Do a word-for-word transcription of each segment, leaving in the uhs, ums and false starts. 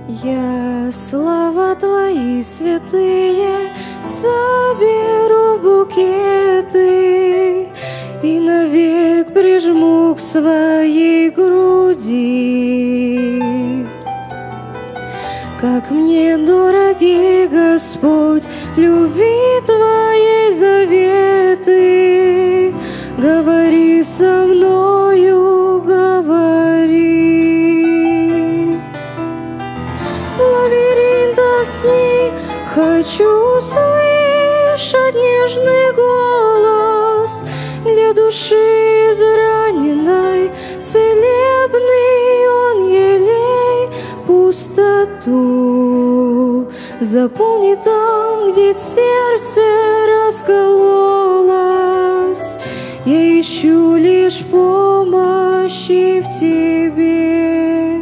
Я слова Твои святые соберу в букеты и навек прижму к своей груди. Как мне дороги, Господь, любви Твоей заветы. Говори со мною, говори. В лабиринтах дней хочу услышать нежный голос для души израненной, целебный он елей пустоту заполни там, где сердце раскололось. Я ищу лишь помощи в Тебе.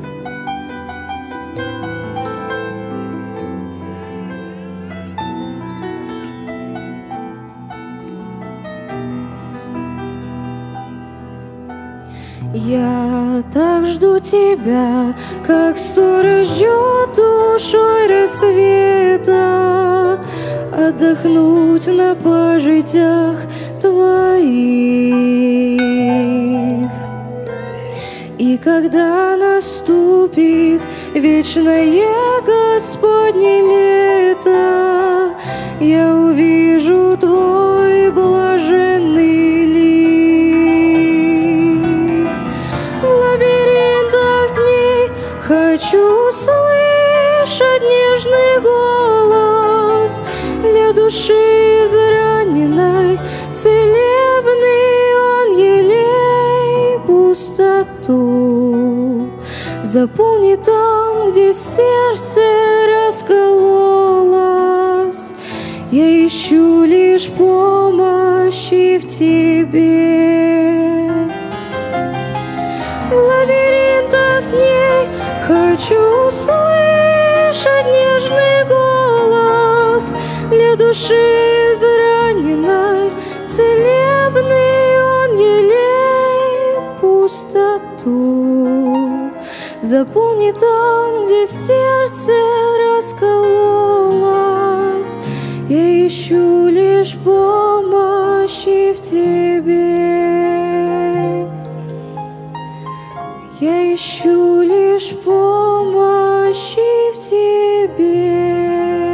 Я так жду Тебя, как сторож ждет душой рассвета, отдохнуть на пажитях Твоих. И когда наступит вечное Господне лето, я увижу Твой блаженный лик. В лабиринтах дней хочу слышать нежный голос для души израненной, целебный он елей пустоту заполни там, где сердце раскололось. Я ищу лишь помощи в Тебе. В лабиринтах дней хочу слышать нежный голос для души израненной, целебный он елей пустоту заполни там, где сердце раскололось. Я ищу лишь помощи в Тебе. Я ищу лишь помощи в Тебе.